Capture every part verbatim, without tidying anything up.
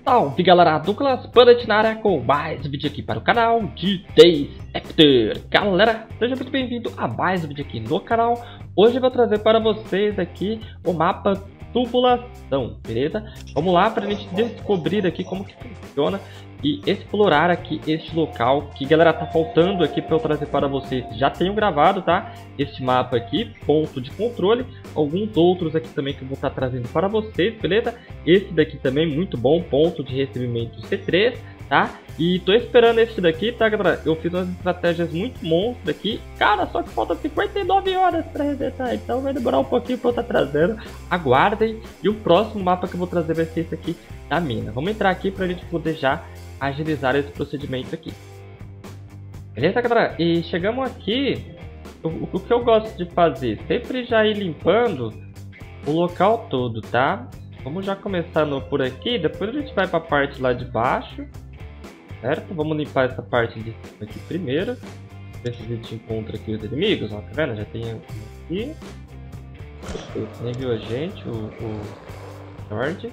Salve galera, Douglas Planet na área com mais um vídeo aqui para o canal de Days After. Galera, seja muito bem-vindo a mais um vídeo aqui no canal. Hoje eu vou trazer para vocês aqui o mapa Tubulação, beleza? Vamos lá para a gente descobrir aqui como que funciona e explorar aqui este local que, galera, tá faltando aqui para eu trazer para vocês. Já tenho gravado, tá? Este mapa aqui, ponto de controle, alguns outros aqui também que eu vou estar trazendo para vocês, beleza? Esse daqui também muito bom, ponto de recebimento C três, tá? E tô esperando esse daqui, tá, galera? Eu fiz umas estratégias muito monstras aqui, cara, só que falta cinquenta e nove horas para resetar, então vai demorar um pouquinho para eu estar trazendo. Aguardem, e o próximo mapa que eu vou trazer vai ser esse aqui da mina. Vamos entrar aqui para a gente poder já agilizar esse procedimento aqui. Beleza, galera? E chegamos aqui, o, o que eu gosto de fazer, sempre já ir limpando o local todo, tá? Vamos já começando por aqui, depois a gente vai para a parte lá de baixo, certo? Vamos limpar essa parte de cima aqui primeiro, ver se a gente encontra aqui os inimigos, ó, tá vendo? Já tem um aqui, nem viu a gente, o, o George.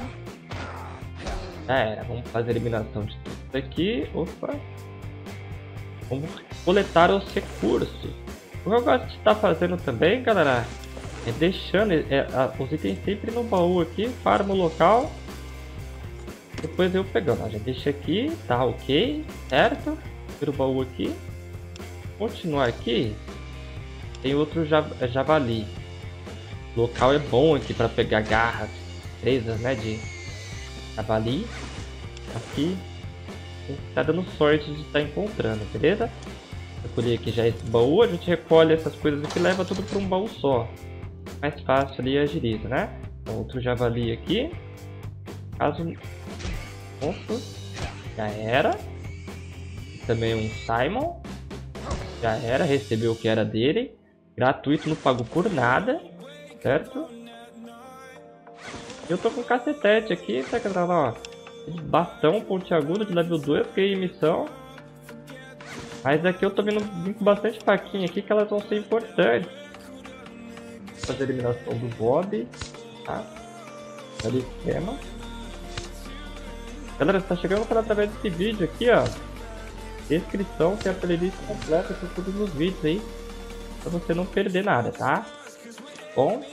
Já era, vamos fazer a eliminação de tudo isso aqui. Opa! Vamos coletar os recursos. O que eu gosto de estar fazendo também, galera, é deixando é, a, os itens sempre no baú aqui, para o local. Depois eu pegando, ó, já deixa aqui, tá ok, certo? Tira o baú aqui. Continuar aqui, tem outro javali. O local é bom aqui para pegar garras, presas, né, de javali. Aqui tá dando sorte de estar encontrando, beleza? Recolhi aqui já esse baú, a gente recolhe essas coisas aqui e leva tudo para um baú só. Mais fácil ali, agiliza, né? Então, outro javali aqui. Caso monstro, já era. Também um Simon, já era, recebeu o que era dele, gratuito, não pagou por nada, certo? Eu tô com cacetete aqui, tá, galera? Ó, bastão pontiagudo de level dois, fiquei em missão. Mas aqui eu tô vindo, vindo com bastante faquinha aqui, que elas vão ser importantes. Vou fazer a eliminação do Bob, tá? Olha o esquema. Galera, você tá chegando para através desse vídeo aqui, ó. Descrição, que é a playlist completa com todos os vídeos aí, pra você não perder nada, tá? Bom.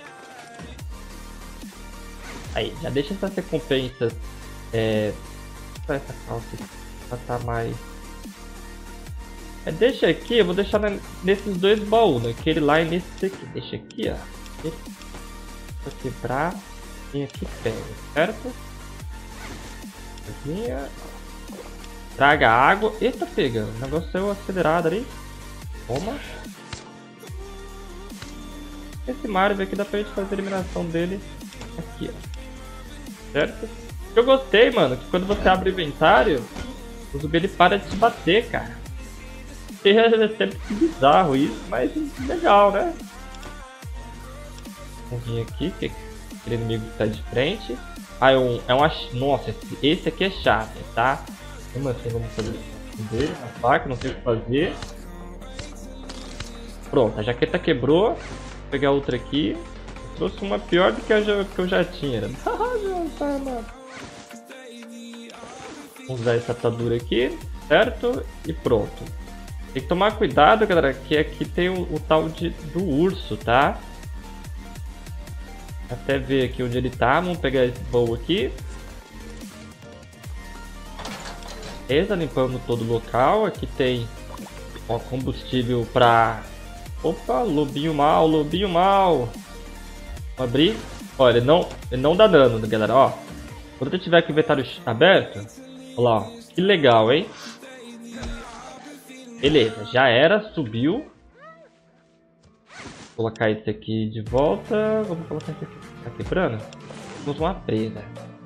Aí, já deixa essas recompensas. É... Essa calça aqui pra tá mais... É, deixa aqui, eu vou deixar na, nesses dois baús, naquele lá e nesse aqui. Deixa aqui, ó. Vou quebrar. Vem aqui, pega, certo? Traga água. Eita, pega. O negócio saiu acelerado ali. Toma. Esse Mario aqui dá pra gente fazer a eliminação dele aqui, ó. Certo? Eu gostei, mano, que quando você abre o inventário, o zumbi ele para de se bater, cara. É sempre bizarro isso, mas legal, né? Vamos vir aqui, que aquele inimigo que tá de frente. Ah, é um... É uma, nossa, esse, esse aqui é chato, tá? Como assim, vamos fazer dele, a faca, não sei o que fazer. Pronto, a jaqueta quebrou. Vou pegar outra aqui. Eu trouxe uma pior do que eu já, que eu já tinha. Vamos usar essa atadura aqui, certo? E pronto. Tem que tomar cuidado, galera, que aqui tem o, o tal de, do urso, tá? Até ver aqui onde ele tá. Vamos pegar esse baú aqui. Beleza, limpando todo o local. Aqui tem, ó, combustível pra... Opa, lobinho mal, lobinho mal. Vamos abrir. Olha, ele não, ele não dá dano, galera, ó. Quando eu tiver com o inventário aberto, olha lá, ó. Que legal, hein? Beleza, já era, subiu. Vou colocar esse aqui de volta. Vamos colocar esse aqui. Tá quebrando? Vamos uma presa.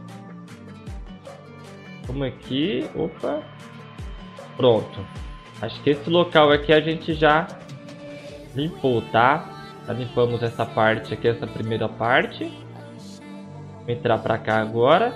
Vamos aqui. Opa. Pronto. Acho que esse local aqui a gente já limpou, tá? Já limpamos essa parte aqui, essa primeira parte. Vou entrar pra cá agora.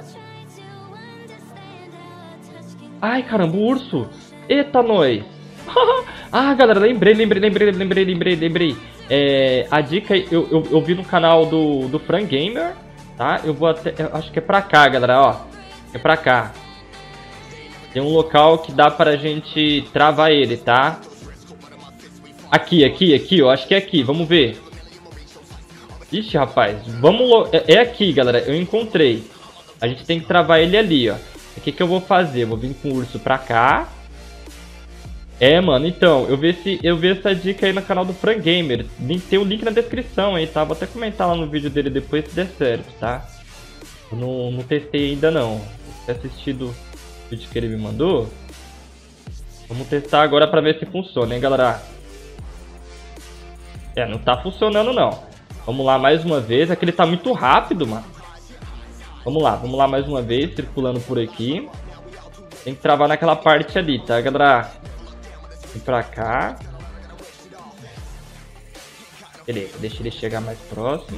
Ai, caramba, o urso. Eita, nós. Ah, galera, lembrei, lembrei, lembrei, lembrei, lembrei, lembrei. É, a dica eu, eu, eu vi no canal do, do Fran Gamer, tá? Eu vou até, eu acho que é pra cá, galera, ó. É pra cá. Tem um local que dá pra gente travar ele, tá? Aqui, aqui, aqui, ó. Acho que é aqui. Vamos ver. Ixi, rapaz. Vamos... Lo... É, é aqui, galera. Eu encontrei. A gente tem que travar ele ali, ó. O que que eu vou fazer? Eu vou vir com o urso pra cá. É, mano. Então, eu vi, esse, eu vi essa dica aí no canal do Fran Gamer. Tem o link na descrição aí, tá? Vou até comentar lá no vídeo dele depois se der certo, tá? Eu não, não testei ainda, não. Se assistido o vídeo que ele me mandou. Vamos testar agora pra ver se funciona, hein, galera? É, não tá funcionando, não. Vamos lá mais uma vez. É que ele tá muito rápido, mano. Vamos lá, vamos lá mais uma vez, circulando por aqui. Tem que travar naquela parte ali, tá, galera? Vem pra cá. Beleza, deixa ele chegar mais próximo.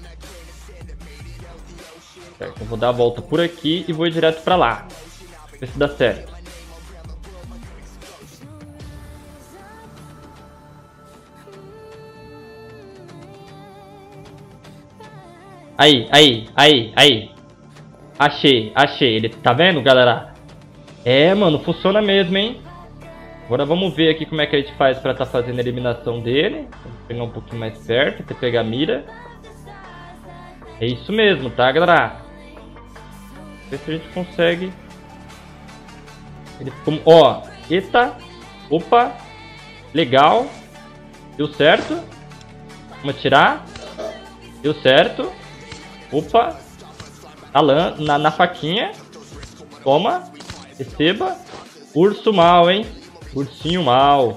Certo, eu vou dar a volta por aqui e vou ir direto pra lá. Ver se dá certo. Aí, aí, aí, aí. Achei, achei. Ele tá vendo, galera? É, mano, funciona mesmo, hein? Agora vamos ver aqui como é que a gente faz pra tá fazendo a eliminação dele. Vou pegar um pouquinho mais perto, até pegar a mira. É isso mesmo, tá, galera? Ver se a gente consegue. Ele ficou... Ó, eita. Opa. Legal. Deu certo. Vamos atirar. Deu certo. Opa. Na, lã, na, na faquinha. Toma. Receba. Urso mal, hein? Ursinho mal.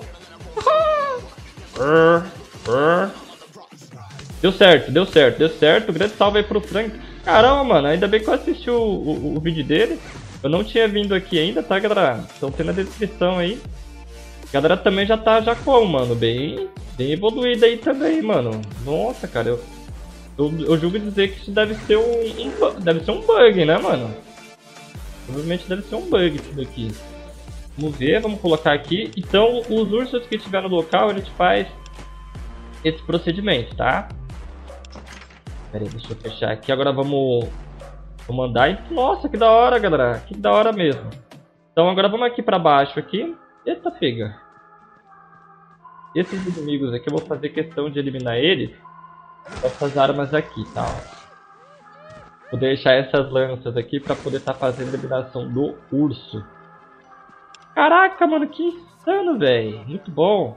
Deu certo, deu certo, deu certo. Grande salve aí pro Frank. Caramba, mano. Ainda bem que eu assisti o, o, o vídeo dele. Eu não tinha vindo aqui ainda, tá, galera? Então tem na descrição aí. A galera também já tá já como, mano. Bem, bem evoluída aí também, mano. Nossa, cara. Eu, eu, eu julgo dizer que isso deve ser um, um, deve ser um bug, né, mano? Provavelmente deve ser um bug isso daqui. Vamos ver, vamos colocar aqui. Então, os ursos que estiver no local, a gente faz esse procedimento, tá? Pera aí, deixa eu fechar aqui. Agora vamos, vamos andar. E, nossa, que da hora, galera. Que da hora mesmo. Então, agora vamos aqui pra baixo aqui. Eita, pega. Esses inimigos aqui, eu vou fazer questão de eliminar eles com essas armas aqui, tá? Vou deixar essas lanças aqui pra poder estar tá fazendo a eliminação do urso. Caraca, mano, que insano, velho. Muito bom.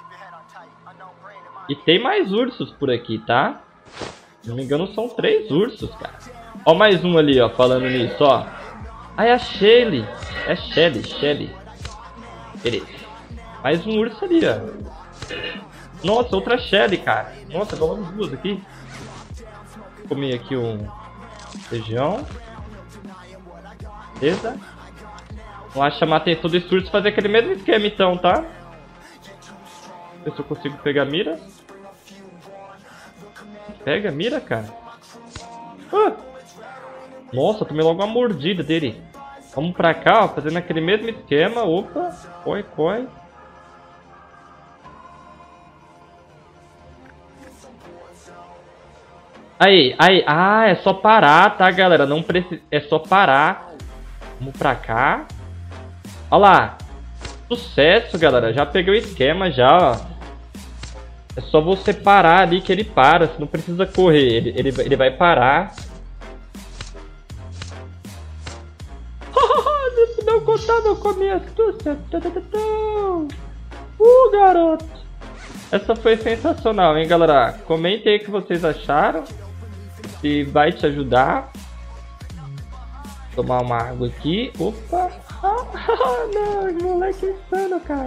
E tem mais ursos por aqui, tá? Se não me engano, são três ursos, cara. Ó, mais um ali, ó, falando nisso, ó. Ah, é a Shelly. É Shelly, Shelly. Beleza. Mais um urso ali, ó. Nossa, outra Shelly, cara. Nossa, vamos duas aqui. Vou comer aqui um feijão. Beleza. Vamos lá chamar a atenção desse urso e fazer aquele mesmo esquema então, tá? Ver se eu consigo pegar a mira. Pega a mira, cara. Ah! Nossa, tomei logo uma mordida dele. Vamos pra cá, ó, fazendo aquele mesmo esquema. Opa, coi, coi. Aí, aí. Ah, é só parar, tá, galera? Não precisa... É só parar. Vamos pra cá. Olha lá. Sucesso, galera. Já peguei o esquema, já, ó. É só você parar ali que ele para. Você não precisa correr. Ele, ele, ele vai parar. Isso não contava com a minha astúcia. Uh, garoto. Essa foi sensacional, hein, galera? Comentem aí o que vocês acharam. Se vai te ajudar. Vou tomar uma água aqui. Opa. Ah, não, moleque insano, cara.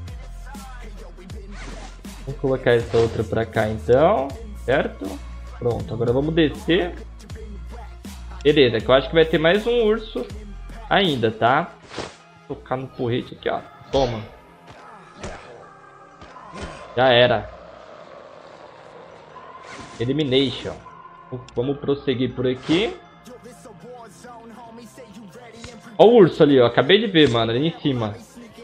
Vou colocar essa outra pra cá, então. Certo? Pronto, agora vamos descer. Beleza, que eu acho que vai ter mais um urso ainda, tá? Vou tocar no porrete aqui, ó. Toma. Já era. Elimination. Vamos prosseguir por aqui. Ó o urso ali, ó. Acabei de ver, mano. Ali em cima.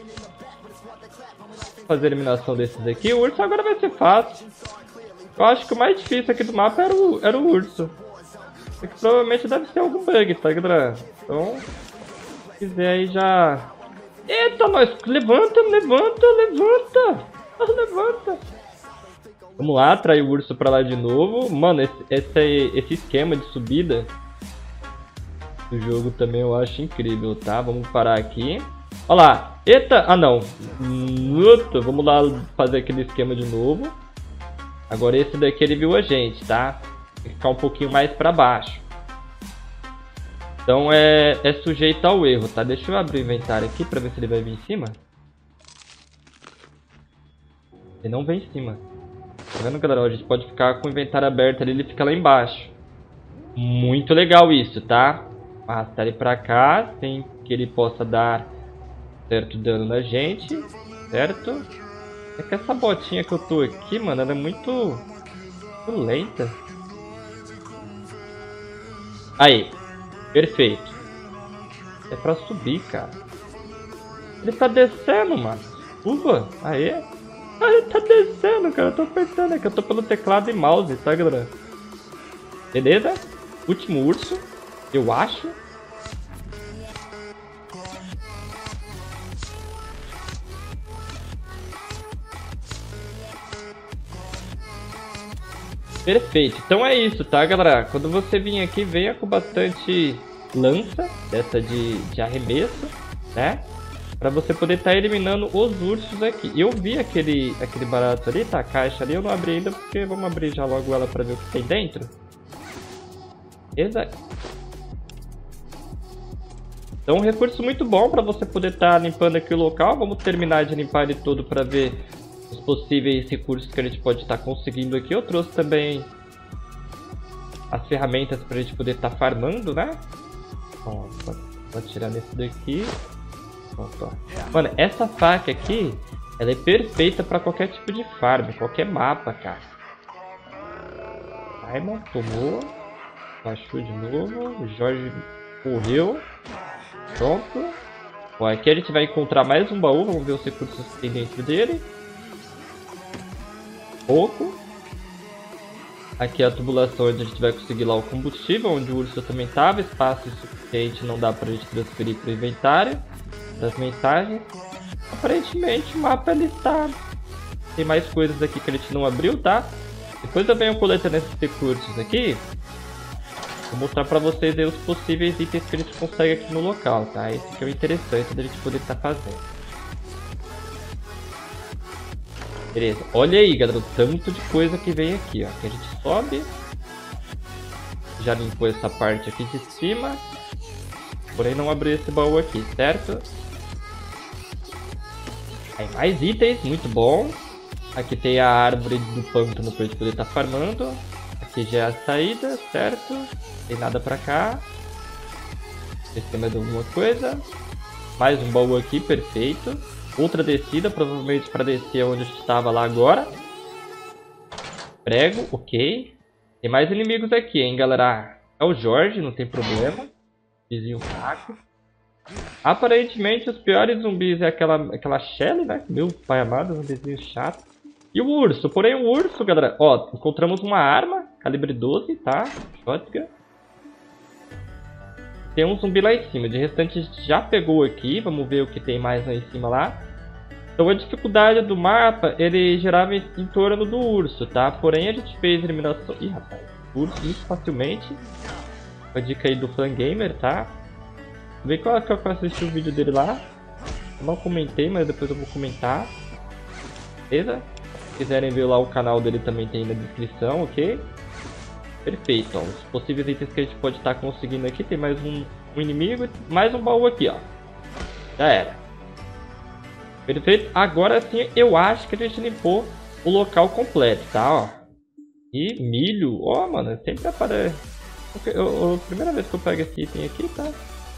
Vou fazer a eliminação desses aqui. O urso agora vai ser fácil. Eu acho que o mais difícil aqui do mapa era o, era o urso. Isso aqui provavelmente deve ser algum bug, tá, galera? Então, se quiser aí já... Eita, nós! Levanta, levanta, levanta! Levanta! Vamos lá, atrair o urso pra lá de novo. Mano, esse, esse, esse esquema de subida do jogo também eu acho incrível, tá? Vamos parar aqui. Olha lá. Eita! Ah, não. Vamos lá fazer aquele esquema de novo. Agora esse daqui ele viu a gente, tá? Tem que ficar um pouquinho mais pra baixo. Então é, é sujeito ao erro, tá? Deixa eu abrir o inventário aqui pra ver se ele vai vir em cima. Ele não vem em cima. Tá vendo, galera? A gente pode ficar com o inventário aberto ali, ele fica lá embaixo. Muito legal isso, tá? Arrastar ele pra cá, sem que ele possa dar certo dano na gente, certo? É que essa botinha que eu tô aqui, mano, ela é muito, muito lenta. Aí, perfeito. É pra subir, cara. Ele tá descendo, mano. Suba, aí. Ah, ele tá descendo, cara. Eu tô apertando aqui. Eu tô pelo teclado e mouse, tá, galera? Beleza? Último urso, eu acho. Perfeito. Então é isso, tá, galera? Quando você vir aqui, venha com bastante lança, dessa de, de arremesso, né? Pra você poder estar tá eliminando os ursos aqui. Eu vi aquele, aquele barato ali, tá? A caixa ali, eu não abri ainda, porque vamos abrir já logo ela pra ver o que tem dentro. Exato. Então um recurso muito bom pra você poder estar tá limpando aqui o local. Vamos terminar de limpar ele todo pra ver os possíveis recursos que a gente pode estar tá conseguindo aqui. Eu trouxe também as ferramentas pra gente poder estar tá farmando, né? Ó, vou tirar nesse daqui. Pronto, ó. Mano, essa faca aqui, ela é perfeita pra qualquer tipo de farm, qualquer mapa, cara. Simon tomou. Baixou de novo. O Jorge correu. Pronto. Bom, aqui a gente vai encontrar mais um baú. Vamos ver os recursos que tem dentro dele. Pouco. Aqui é a tubulação onde a gente vai conseguir lá o combustível, onde o urso também estava. Espaço suficiente não dá pra gente transferir pro inventário das mensagens. Aparentemente o mapa ele está... Tem mais coisas aqui que a gente não abriu, tá? Depois eu venho coletando esses recursos aqui. Vou mostrar pra vocês aí os possíveis itens que a gente consegue aqui no local, tá? Esse aqui é o interessante da gente poder estar tá fazendo. Beleza, olha aí, galera, o tanto de coisa que vem aqui, ó. Aqui a gente sobe. Já limpou essa parte aqui de cima. Porém não abriu esse baú aqui, certo? Aí mais itens, muito bom. Aqui tem a árvore do pântano pra gente poder estar tá farmando. Aqui já é a saída, certo? Tem nada pra cá. Esse tem mais alguma coisa. Mais um baú aqui, perfeito. Outra descida, provavelmente para descer onde a gente estava lá agora. Prego, ok. Tem mais inimigos aqui, hein, galera. É o Jorge, não tem problema. Vizinho fraco. Aparentemente os piores zumbis é aquela, aquela Shelly, né? Meu pai amado, zumbizinho chato. E o urso, porém o urso, galera. Ó, encontramos uma arma, calibre doze, tá? Shotgun. Tem um zumbi lá em cima, de restante a gente já pegou aqui, vamos ver o que tem mais lá em cima lá. Então a dificuldade do mapa, ele girava em, em torno do urso, tá? Porém a gente fez eliminação... Ih, rapaz, urso muito facilmente. Uma dica aí do Fangamer, tá? Vê qual é que eu assisti o vídeo dele lá. Eu não comentei, mas depois eu vou comentar. Beleza? Se quiserem ver lá o canal dele também tem na descrição, ok? Perfeito, ó. Os possíveis itens que a gente pode estar conseguindo aqui. Tem mais um, um inimigo, mais um baú aqui, ó. Já era. Perfeito. Agora sim, eu acho que a gente limpou o local completo, tá, ó. E milho. Ó, mano, sempre aparece. Eu, eu, a primeira vez que eu pego esse item aqui, tá?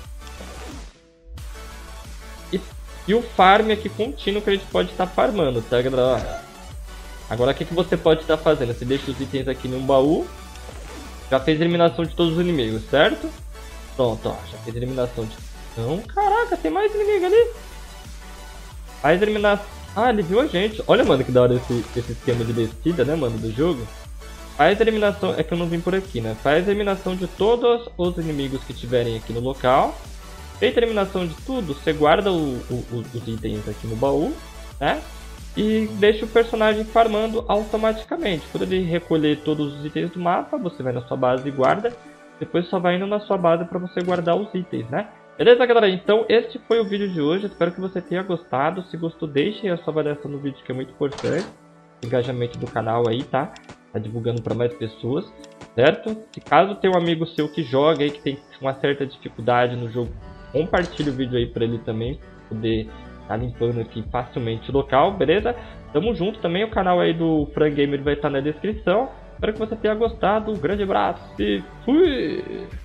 E, e o farm aqui contínuo que a gente pode estar farmando, tá, galera? Agora o que, que você pode estar fazendo? Você deixa os itens aqui num baú. Já fez eliminação de todos os inimigos, certo? Pronto, ó. Já fez eliminação de... Não, caraca, tem mais inimigo ali. Faz eliminação... Ah, ele viu a gente. Olha, mano, que da hora esse, esse esquema de descida, né, mano, do jogo. faz a eliminação, é que eu não vim por aqui, né? Faz a eliminação de todos os inimigos que tiverem aqui no local. Feita a eliminação de tudo, você guarda o, o, os itens aqui no baú, né? E deixa o personagem farmando automaticamente. Quando ele recolher todos os itens do mapa, você vai na sua base e guarda. Depois só vai indo na sua base para você guardar os itens, né? Beleza, galera? Então este foi o vídeo de hoje. Espero que você tenha gostado. Se gostou, deixe a sua avaliação no vídeo, que é muito importante. Engajamento do canal aí, tá? Tá divulgando para mais pessoas, certo? Se caso tem um amigo seu que joga aí, que tem uma certa dificuldade no jogo, compartilhe o vídeo aí para ele também poder tá limpando aqui facilmente o local, beleza? Tamo junto também, o canal aí do Fran Gamer vai estar na descrição. Espero que você tenha gostado, um grande abraço e fui!